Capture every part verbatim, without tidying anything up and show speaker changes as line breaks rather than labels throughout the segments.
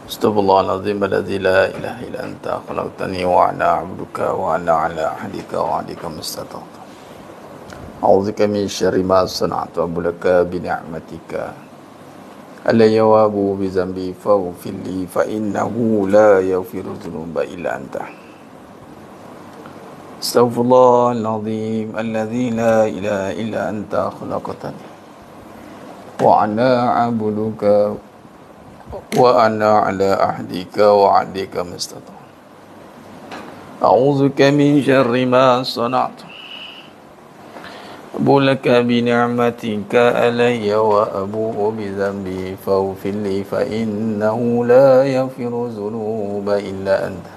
Astaghfirullahaladzim alladzi la ilaha illa anta khalaqtani wa ana 'abduka wa ana 'ala ahdika wa 'adika mastata'tu. A'udzubika min syarri ma sana'tu wa bulaka bi ni'matika. Alayya wa abu bi zambi faghfir li fa innahu la yaghfiru dzunuba illa anta. Astaghfirullahaladzim alladzi la ilaha illa anta khalaqtani wa ana 'abduka wa ana ala ahdika wa ahdika mastata. A'udzubika min syarri ma sana'tu bulaka bi ni'matika alayya wa abu'u bi dhanbi faghfir li fa innahu la yaghfiru dzunuba illa anta.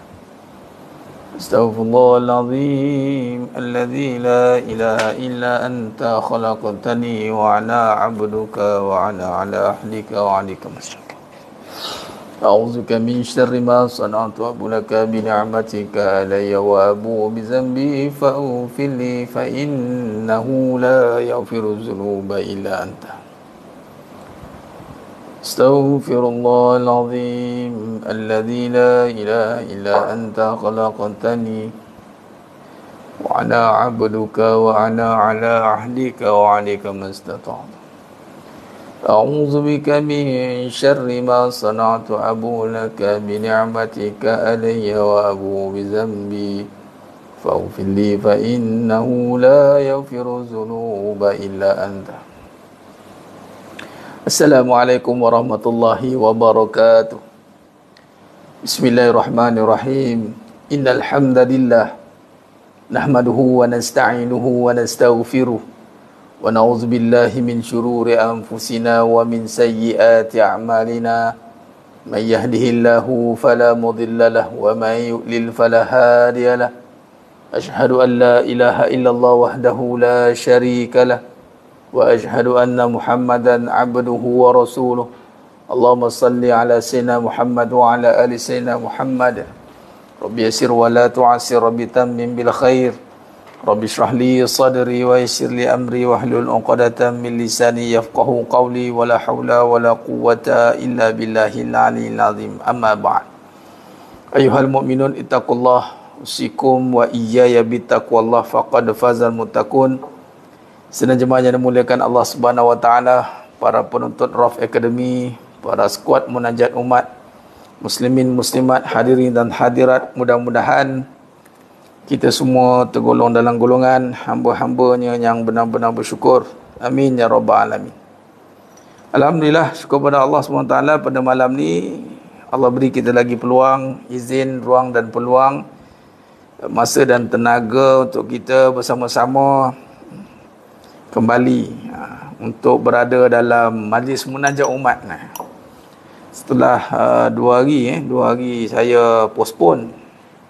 Astaghfirullahaladzim alladzi la ilaha illa anta khalaqtani wa ana 'abduka wa ana ala ahdika wa ahdika mastata. A'udzubika min syarri ma sana'tu wa bulaka bi ni'matika alayya wa abu'u bi dhanbi faghfir li fa innahu la yaghfiru dzunuba illa anta. Astaghfirullahaladzim alladzi la ilaha illa anta khalaqtani wa ana 'abduka wa ana 'ala ahdika wa 'alaika mastata'tu. A'udzu bika min syarri ma sana'tu abu laka bi ni'matika alayya wa abu bi dhanbi faghfir li fa innahu la yaghfiru dzunuba illa anta. Assalamualaikum warahmatullahi wabarakatuh. Bismillahirrahmanirrahim. Innal hamdalillah nahmaduhu wa nasta'inuhu wa nastaghfiruh. Wa na'udzu billahi min syururi anfusina wa min sayyiati a'malina. May yahdihillahu fala mudilla lahu wa may yudlil fala hadiya lahu. Asyhadu an la ilaha illallah wahdahu la syarika lahu wa asyhadu anna Muhammadan 'abduhu wa rasuluh. Allahumma salli ala sayyidina Muhammad wa ala ali sayyidina Muhammad. Rabbi yassir wa la tu'assir, Rabbi tammim bil khair. Rabbi shrah li sadri wa yassir li amri wahlul 'uqdatam min lisani yafqahu qawli wa la haula wa la quwwata illa billahil aliyyil azim. Amma ba'd. Ayyuhal mu'minun ittaqullah usikum wa iyaya bittaqwallah faqad fazal muttaqun. Sedang jemaah yang dimuliakan Allah Subhanahu wa taala, para penuntut Raf Academy, para skuad munajat umat, muslimin muslimat, hadirin dan hadirat, mudah-mudahan kita semua tergolong dalam golongan hamba-hambanya yang benar-benar bersyukur. Amin ya rabbal alamin. Alhamdulillah, syukur pada Allah subhanahu wa taala pada malam ni Allah beri kita lagi peluang, izin, ruang dan peluang, masa dan tenaga untuk kita bersama-sama kembali ha, untuk berada dalam majlis munajat umat. Nah, setelah uh, dua hari eh, dua hari saya postpone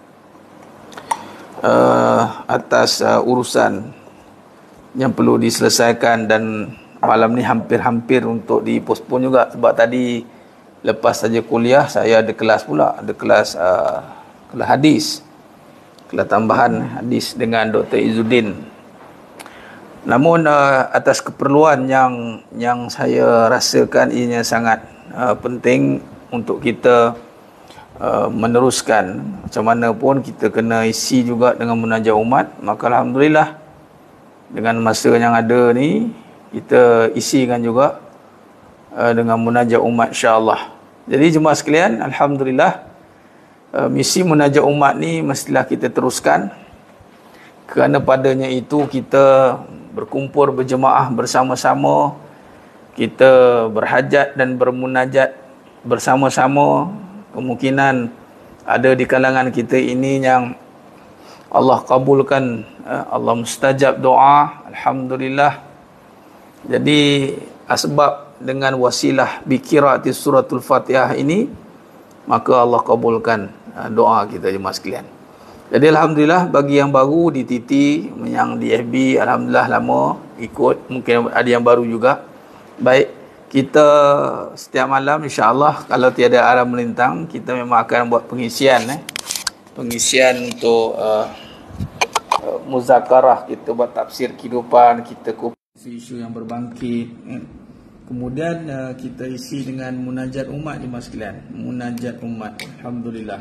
Uh, atas uh, urusan yang perlu diselesaikan, dan malam ni hampir-hampir untuk dipospon juga, sebab tadi lepas saja kuliah saya ada kelas pula, ada kelas uh, kelas hadis, kelas tambahan hadis dengan Doktor Izzuddin. Namun uh, atas keperluan yang yang saya rasakan ianya sangat uh, penting untuk kita Uh, meneruskan, macam mana pun kita kena isi juga dengan munajat umat, maka alhamdulillah dengan masa yang ada ni kita isikan juga uh, dengan munajat umat insya-Allah. Jadi jemaah sekalian, alhamdulillah uh, misi munajat umat ni mestilah kita teruskan, kerana padanya itu kita berkumpul berjemaah bersama-sama, kita berhajat dan bermunajat bersama-sama. Kemungkinan ada di kalangan kita ini yang Allah kabulkan, Allah mustajab doa, alhamdulillah. Jadi asbab dengan wasilah bikirati suratul Fatihah ini, maka Allah kabulkan doa kita jemaah sekalian. Jadi alhamdulillah, bagi yang baru di T T, yang di F B, alhamdulillah lama ikut, mungkin ada yang baru juga. Baik, kita setiap malam insya-Allah kalau tiada arah melintang, kita memang akan buat pengisian eh. Pengisian untuk uh, uh, muzakarah, kita buat tafsir kehidupan, kita kupas isu yang berbangkit eh. Kemudian uh, kita isi dengan munajat umat di mas sekalian. Munajat umat. Alhamdulillah.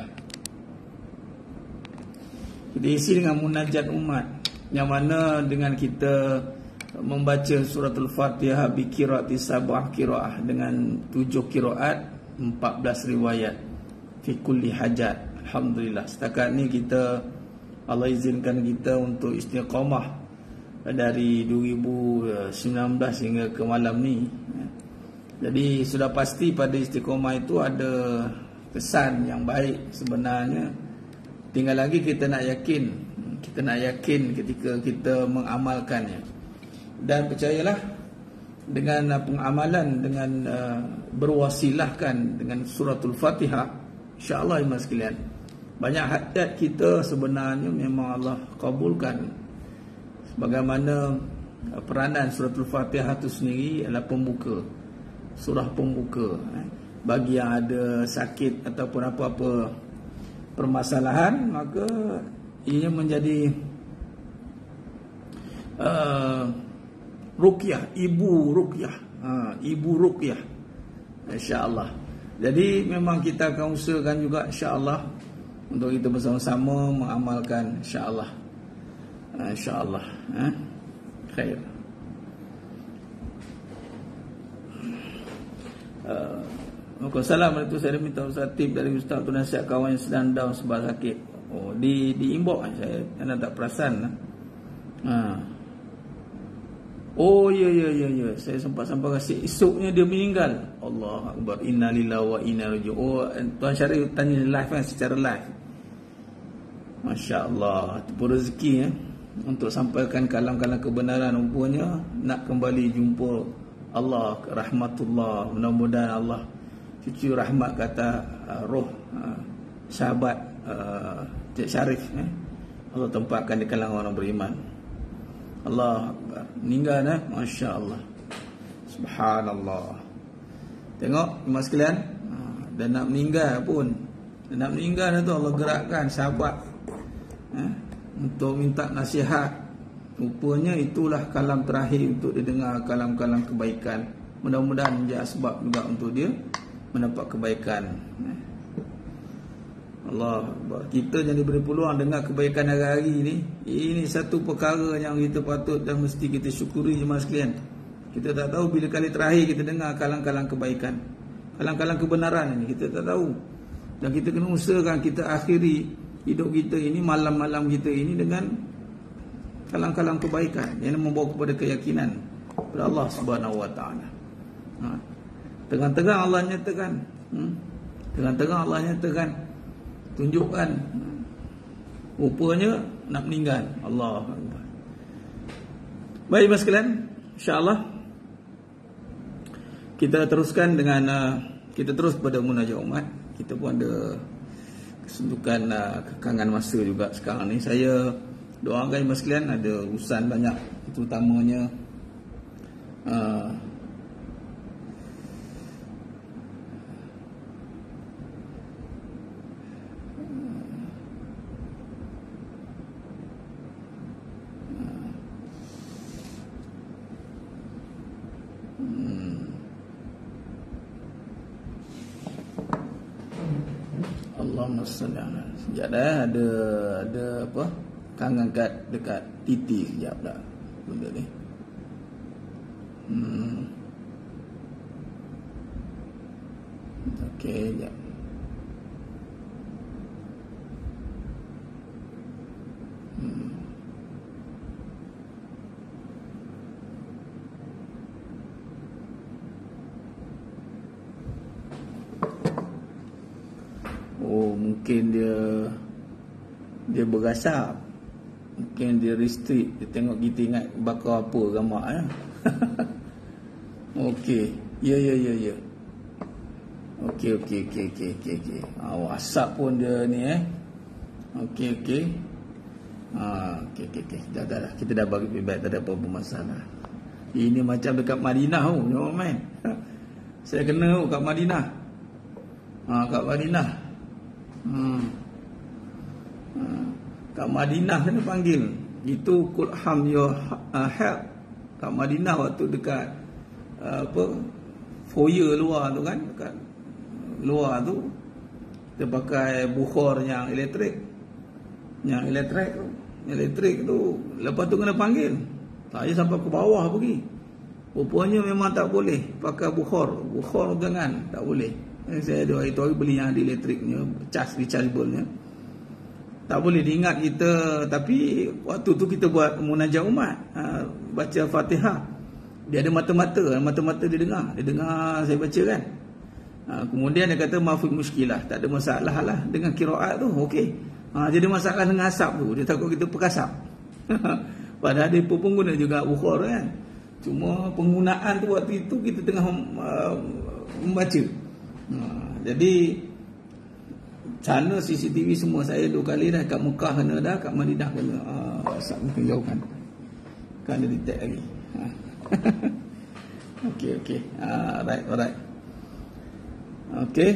Kita isi dengan munajat umat, yang mana dengan kita membaca suratul Fatihah bi qiraati sab'ah qiraah dengan tujuh qiraat, empat belas riwayat fi kulli hajat. Alhamdulillah. Setakat ni kita, Allah izinkan kita untuk istiqamah dari dua ribu sembilan belas hingga ke malam ni. Jadi sudah pasti pada istiqamah itu ada kesan yang baik sebenarnya. Tinggal lagi kita nak yakin, kita nak yakin ketika kita mengamalkannya. Dan percayalah, dengan pengamalan, dengan uh, berwasilahkan dengan suratul Fatihah, insya-Allah iman sekalian, banyak hajat kita sebenarnya memang Allah kabulkan. Sebagaimana peranan suratul Fatihah itu sendiri adalah pembuka, surah pembuka. Bagi yang ada sakit ataupun apa-apa permasalahan, maka ia menjadi uh, ruqyah, ibu ruqyah, ha, ibu ruqyah, insya-Allah. Jadi memang kita akan usahakan juga insya-Allah untuk kita bersama-sama mengamalkan insya-Allah. Ha, insya-Allah, ha? Khair. Uh, Assalamualaikum, saya minta Ustaz tip dari Ustaz untuk nasihat kawan yang sedang down sebab sakit. Oh, di di inbox saya anda tak perasan. Ha. Oh ya ya ya ya, saya sempat sampai kasih esoknya dia meninggal. Allah Akbar, innalillahi wa inna ilaihi raji'un. Oh, Tuan Syarif tanya live kan, secara live. Masya-Allah, itu pun rezeki ya, untuk sampaikan kalam-kalam kebenaran. Rupanya nak kembali jumpa Allah, rahmatullah. Mudah-mudahan Allah cucu rahmat kata uh, roh uh, sahabat uh, Cik Syarif eh? Allah tempatkan di kalangan orang beriman. Allah Akbar, meninggal eh? Masya Allah, subhanallah. Tengok mas sekalian, uh, dan nak meninggal pun, dan nak meninggal tu Allah gerakkan sahabat eh? untuk minta nasihat. Rupanya itulah kalam terakhir untuk didengar, kalam-kalam kebaikan. Mudah-mudahan menjadi sebab juga untuk dia mendapat kebaikan. Allah, kita yang diberi peluang dengar kebaikan hari-hari ni, ini satu perkara yang kita patut dan mesti kita syukuri jemaah sekalian. Kita tak tahu bila kali terakhir kita dengar kalang-kalang kebaikan, kalang-kalang kebenaran ini, kita tak tahu. Dan kita kena usahakan kita akhiri hidup kita ini, malam-malam kita ini dengan kalang-kalang kebaikan yang membawa kepada keyakinan kepada Allah Subhanahu Wa Taala. Ha. Tengah-tengah Allah nyatakan, hmm? Tengah-tengah Allah nyatakan, tunjukkan, hmm? Rupanya nak meninggal. Allah Akbar. Baik mas sekalian, insya-Allah kita teruskan dengan uh, kita terus pada munajat umat. Kita pun ada kesentukan uh, kekangan masa juga sekarang ni. Saya doakan mas sekalian, ada urusan banyak, terutamanya uh, Allahumma salli ala. Sekejap dah ada ada apa? Kang angkat dekat titi sekejap dah benda ni. Hmm. Okey, sekejap. Hmm. Oh, mungkin dia dia berasap. Mungkin dia restrict. Dia tengok kita ingat bakar apa gambar ya. Okey. Ya ya ya ya. Okey okey okey okey okey okey. Ah, oh, asap pun dia ni eh. Okey okey. Ah, okey okey okey. Dah dah dah. Kita dah bagi feedback, tak ada apa-apa masalah. Ini macam dekat Madinah oh, jangan main. Saya kena oh, kat Madinah. Ah, kat Madinah. Hmm. Hmm. Kat Madinah kena panggil. Itu Kulham your uh, help. Kat Madinah waktu dekat uh, apa foyer luar tu kan, dekat luar tu kita pakai bukhor yang elektrik. Yang elektrik tu, elektrik tu lepas tu kena panggil. Saya sampai ke bawah pergi. Rupanya memang tak boleh pakai bukhor. Bukhor jangan, tak boleh. Eh, saya ada hari tu hari beli yang ada elektriknya, cas rechargeable-nya. Tak boleh diingat kita. Tapi waktu tu kita buat munajat umat, ha, baca Fatihah. Dia ada mata-mata, mata-mata dia dengar. Dia dengar saya baca kan. Ha, kemudian dia kata maafik muskilah, tak ada masalah lah dengan kiraat tu, okey. Ha, jadi masalah dengan asap tu, dia takut kita perkasap. Padahal dia pun guna juga bukhor kan. Cuma penggunaan tu waktu itu kita tengah uh, membaca. Ha, jadi sana C C T V semua saya dua kali dah, kat Mekah kena dah, kat Madinah kena. Ah, asap ni kena jauhkan. Kan dia detect lagi. Ha. Okey okey. Ah, right alright. Okey.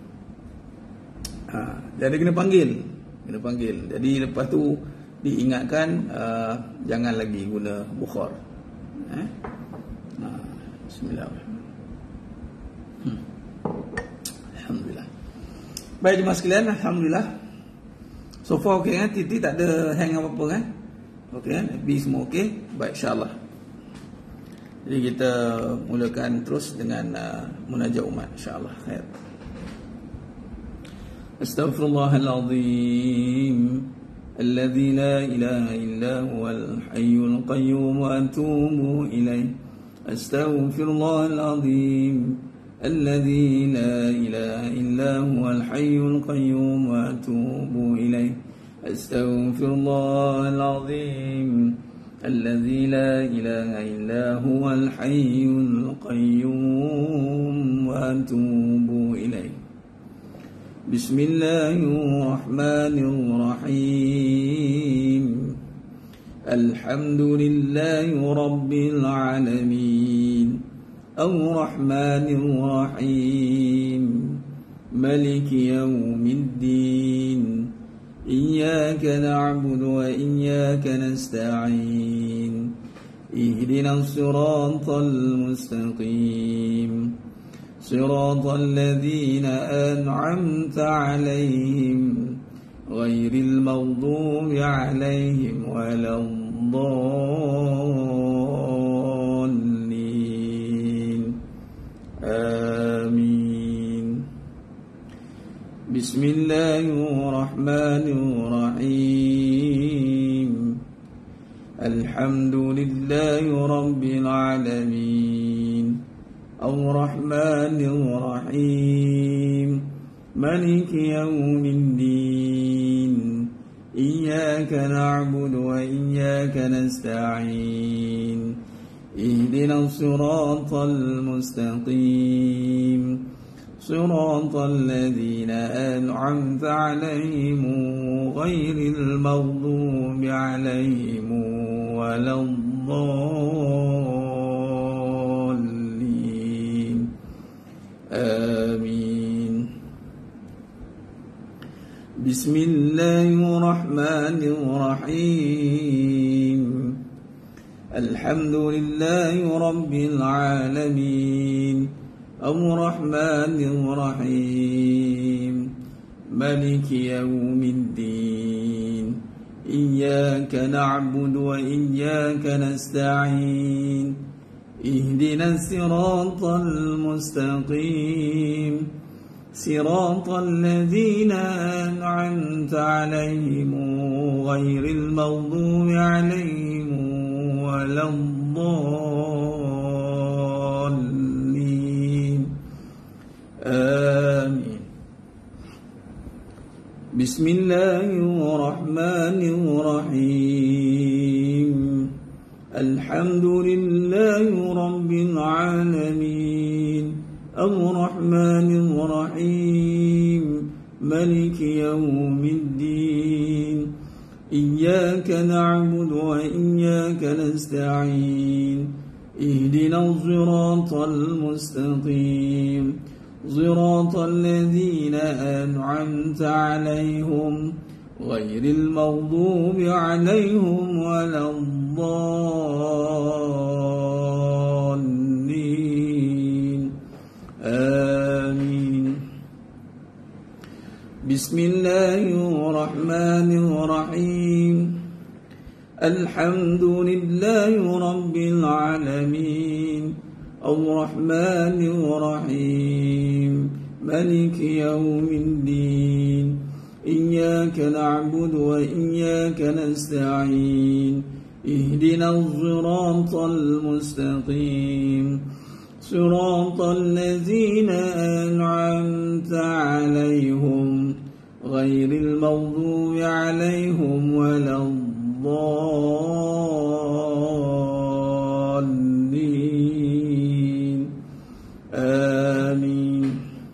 Ha, jadi kena panggil. Kena panggil. Jadi lepas tu diingatkan uh, jangan lagi guna bukhor. Eh? Ha, bismillahirrahmanirrahim. Hmm. Alhamdulillah. Baik jemaah sekalian, alhamdulillah. So far okey kan? Titi tak ada hang apa-apa kan? Okey kan? F B semua okey. Baik insya-Allah. Jadi kita mulakan terus dengan uh, munajat umat insya-Allah. Khair. Astaghfirullahalazim. Alladzi la ilaha illa huwal hayyul qayyum wa atubu ilaih. Astaghfirullahalazim. الذي لا إله إلا هو الحي القيوم وأتوب إليه أستغفر الله العظيم الذي لا إله إلا هو الحي القيوم وأتوب إليه بسم الله الرحمن الرحيم الحمد لله رب العالمين الرحمن الرحيم ملك يوم الدين إياك نعبد وإياك نستعين اهدنا الصراط المستقيم صراط الذين أنعمت عليهم غير المغضوب عليهم ولا الضالين آمين بسم الله الرحمن الرحيم الحمد لله رب العالمين الرحمن الرحيم مالك يوم الدين إياك نعبد وإياك نستعين اهدنا الصراط المستقيم صراط الذين أنعمت عليهم غير المغضوب عليهم ولا الضالين آمين بسم الله الرحمن الرحيم الحمد لله رب العالمين الرحمن الرحيم مالك يوم الدين إياك نعبد وإياك نستعين اهدنا الصراط المستقيم صراط الذين أنعمت عليهم غير المغضوب عليهم ولا الضالين آمين بسم الله الرحمن الرحيم الحمد لله رب العالمين الرحمن الرحيم مالك يوم الدين إياك نعبد وإياك نستعين اهدنا الصراط المستقيم صراط الذين أنعمت عليهم غير المغضوب عليهم ولا الضالين
بسم الله الرحمن الرحيم الحمد لله رب العالمين الرحمن الرحيم مالك يوم الدين إياك نعبد وإياك نستعين اهدنا الصراط المستقيم صراط الذين أنعمت عليهم غير المغضوب عليهم ولا الضالين آمين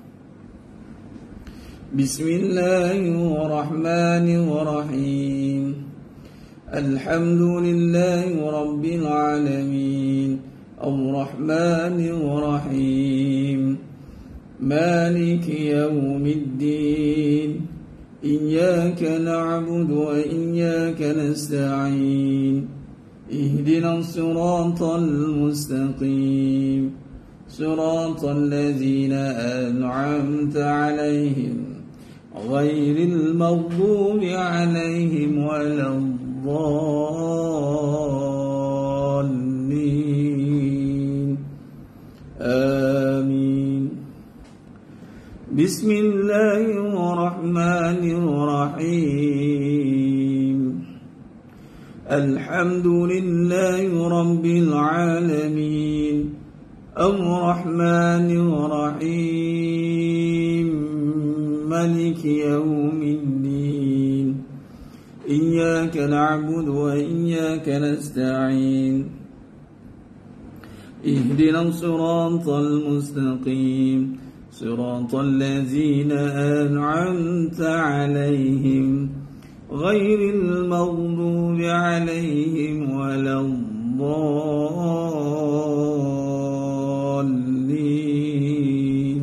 بسم الله الرحمن الرحيم الحمد لله رب العالمين الرحمن الرحيم مالك يوم الدين إياك نعبد وإياك نستعين اهدنا الصراط المستقيم صراط الذين أنعمت عليهم غير المغضوب عليهم ولا الضالين آمين بسم الله الرحمن الرحيم الحمد لله رب العالمين الرحمن الرحيم مالك يوم الدين إياك نعبد وإياك نستعين اهدنا الصراط المستقيم صراط الذين أنعمت عليهم غير المغضوب عليهم ولا الضالين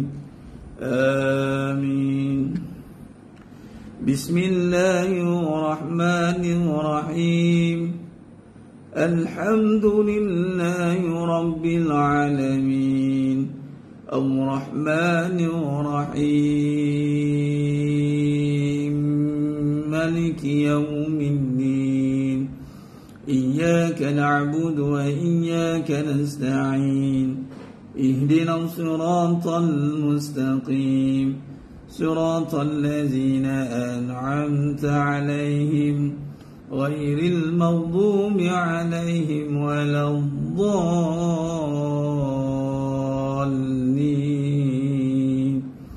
آمين بسم الله الرحمن الرحيم الحمد لله رب العالمين الرحمن الرحيم مالك يوم الدين إياك نعبد وإياك نستعين اهدنا الصراط المستقيم صراط الذين أنعمت عليهم غير المغضوب عليهم ولا الضالين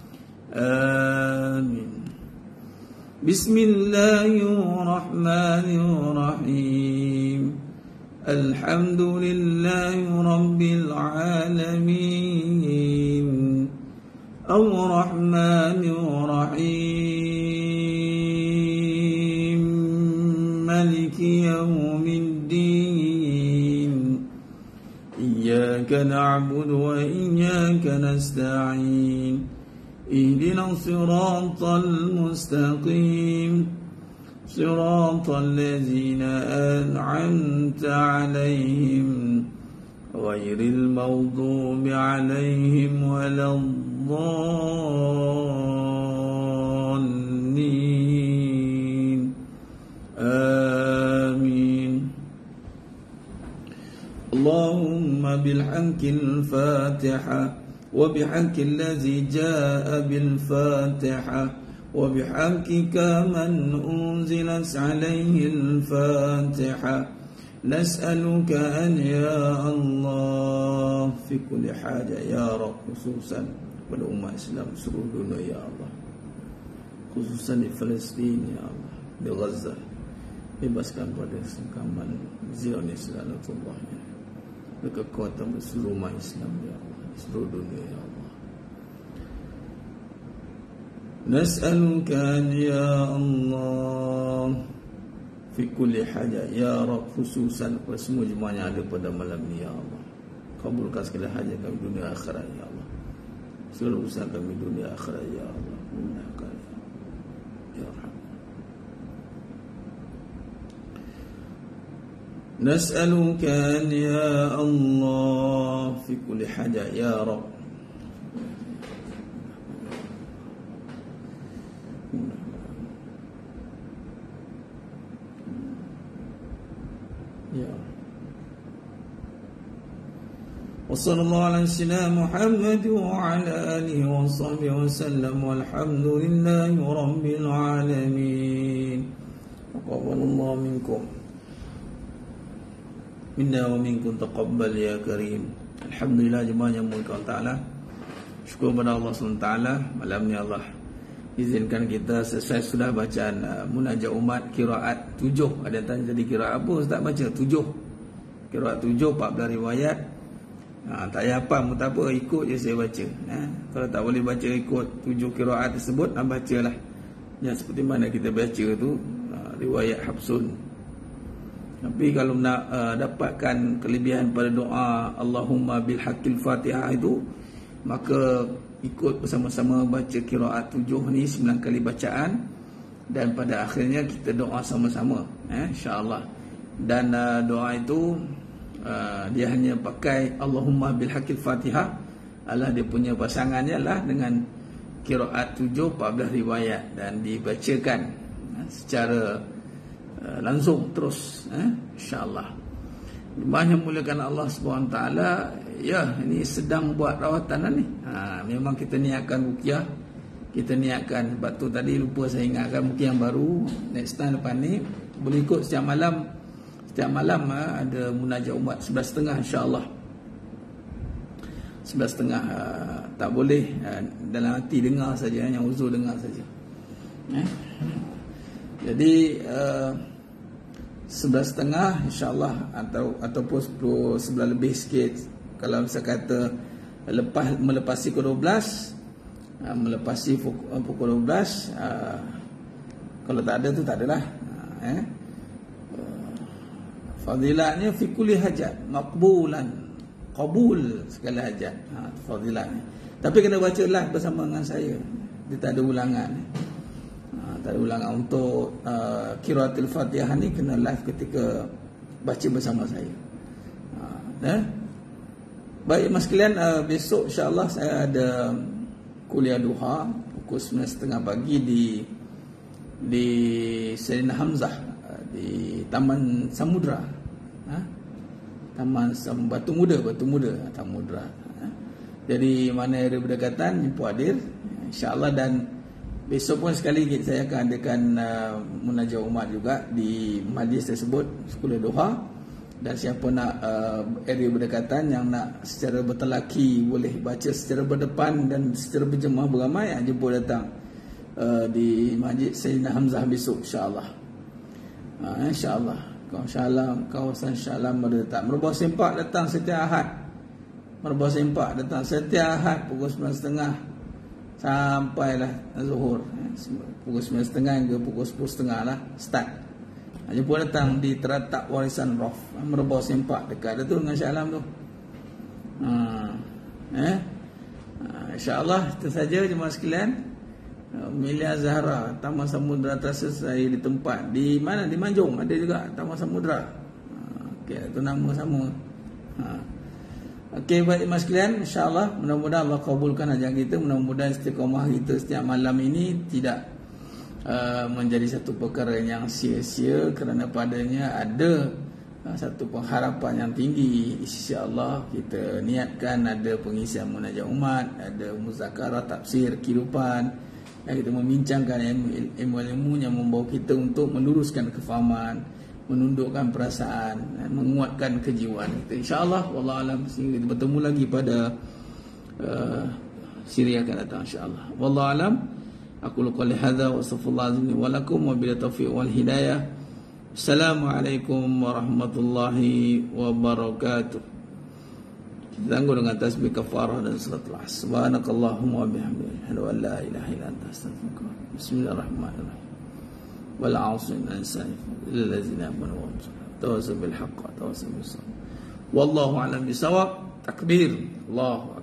آمين بسم الله الرحمن الرحيم الحمد لله رب العالمين الرحمن الرحيم مالك يوم الدين إياك نعبد وإياك نستعين اهدنا الصراط المستقيم صراط الذين أنعمت عليهم غير المغضوب عليهم ولا الضالين آمين اللهم بالحق الفاتحة وبحق الذي جاء بالفاتحة وبحقك من أنزلت عليه الفاتحة نسألك أن يا الله في كل حاجة يا رب خصوصا pada umat Islam seluruh dunia ya Allah, khususnya di Palestin ya Allah, di Gaza, bebaskan pada sengkaman Zionis lanatullah, kekuatan seluruh umat Islam ya Allah, seluruh dunia ya Allah. Nas'aluka an ya Allah fi kulli haja ya Rabb, khususan pada semua jemaah yang ada pada malam ini ya Allah, kabulkan segala hajat kami dunia akhirat ya Allah, seluruh usaha kami dunia akhirat ya Allah, mudahkan ya Rahman. Nas'aluka an ya Allah fi kulli haja ya Rabb, Wassallallahu ala sayyidina Muhammad wa ala alihi wa sahbihi wa sallam walhamdulillahi rabbil alamin. Taqabbalallahu minkum minna wa minkum taqabbal ya karim. Alhamdulillah jemaah yang mulia Allah Ta'ala. Syukur kepada Allah subhanahu wa taala. Malam ni Allah izinkan kita selesai sudah bacaan uh, munajat umat qiraat tujuh. Ada yang tanya jadi qiraat apa Ustaz baca? Tujuh. Qiraat tujuh, empat belas riwayat. Ha, tak payah apa, pun tak apa, ikut je saya baca. Ha, kalau tak boleh baca ikut tujuh qiraat tersebut, ha, bacalah. Yang seperti mana kita baca tu, uh, riwayat Hafsun. Tapi kalau nak uh, dapatkan kelebihan pada doa Allahumma bil haqqil Fatihah itu, maka ikut bersama-sama baca qiraat tujuh ni sembilan kali bacaan, dan pada akhirnya kita doa sama-sama, eh, insya-Allah. Dan uh, doa itu uh, dia hanya pakai Allahumma bil haqqil Fatihah, Allah dia punya pasangannya lah dengan qiraat tujuh, empat belas riwayat, dan dibacakan uh, secara uh, langsung terus, eh, insya-Allah. Banyak muliakan Allah Subhanahu Wa Taala. Ya, ini sedang buat rawatan ni. Ha, memang kita niatkan ruqyah. Kita niatkan, sebab tu tadi lupa saya ingatkan ruqyah yang baru. Next time lepas ni boleh ikut setiap malam. Setiap malam ha, ada munajat umat sebelas tiga puluh insya-Allah. sebelas tiga puluh ha, tak boleh ha, dalam hati dengar saja, yang uzur dengar saja. Eh? Jadi uh, sebelas setengah insya-Allah, atau ataupun sepuluh sebelas lebih sikit. Kalau saya kata lepas melepasi pukul dua belas, melepasi pukul dua belas, kalau tak ada tu tak adalah. Eh? Fadilatnya fi kulli hajat maqbulan, qabul segala hajat. Ha, fadilatnya. Tapi kena baca live bersama dengan saya. Dia tak ada ulangan. Ha, tak ada ulangan untuk uh, qiraatul Fatihah ni, kena live ketika baca bersama saya. Ha, eh? Baik mas sekalian, uh, besok insya-Allah saya ada kuliah duha pukul sembilan tiga puluh pagi di di Sayyidina Hamzah, uh, di Taman Samudra. Ha? Taman Sam, Batu Muda, Batu Muda, Samudra. Ha? Jadi mana ada berdekatan jumpa hadir insya-Allah. Dan besok pun sekali saya akan adakan uh, munajat umat juga di majlis tersebut, kuliah duha. Dan siapa nak uh, area berdekatan yang nak secara bertelaki boleh baca secara berdepan dan secara berjemaah beramai, yang jemput datang uh, di Masjid Sayyidina Hamzah besok insya-Allah. Uh, insya-Allah. Insya-Allah kawasan Shah Alam datang. Merbau Sempak datang setiap Ahad. Merbau Sempak datang setiap Ahad pukul sembilan tiga puluh sampailah Zuhur. Pukul sembilan tiga puluh hingga pukul sepuluh tiga puluh lah start. Jemput datang di Teratak Warisan Rof, Merbau Sempak, dekat tu dengan Shah Alam tu. Ha, eh? Ha, insya-Allah itu saja jemaah sekalian. Milia Zahra, Taman Samudra tersesai di tempat di mana, di Manjung ada juga Taman Samudra. Ha, okey, itu nama sama. Ha. Okey, baik jemaah sekalian, insya-Allah mudah-mudahan Allah kabulkan hajat kita, mudah-mudahan istiqamah kita setiap malam ini tidak Uh, menjadi satu perkara yang sia-sia, kerana padanya ada uh, satu pengharapan yang tinggi. InsyaAllah kita niatkan ada pengisian munajat umat, ada muzakarah, tafsir, kehidupan, dan kita membincangkan ilmu-ilmu yang membawa kita untuk meluruskan kefahaman, menundukkan perasaan, dan menguatkan kejiwaan kita. InsyaAllah, wallahualam, sehingga kita bertemu lagi pada uh, siri akan datang insyaAllah. Wallahualam. Aku qouli hadza wa astaghfirullahalazim wa lakum wa billahi taufiq wal hidayah. Assalamualaikum warahmatullahi wabarakatuh. Tangguh dengan tasbih kafarah dan salatul asr. Subhanakallahumma wa bihamdika asyhadu an la ilaha illa anta astaghfiruka. Bismillahirrahmanirrahim. Wal 'asri insani illal ladzina amanu wa tawassaw bil haqq wa tawassaw bis sabr. Wallahu a'lam bisawab. Takbir. Allahu akbar.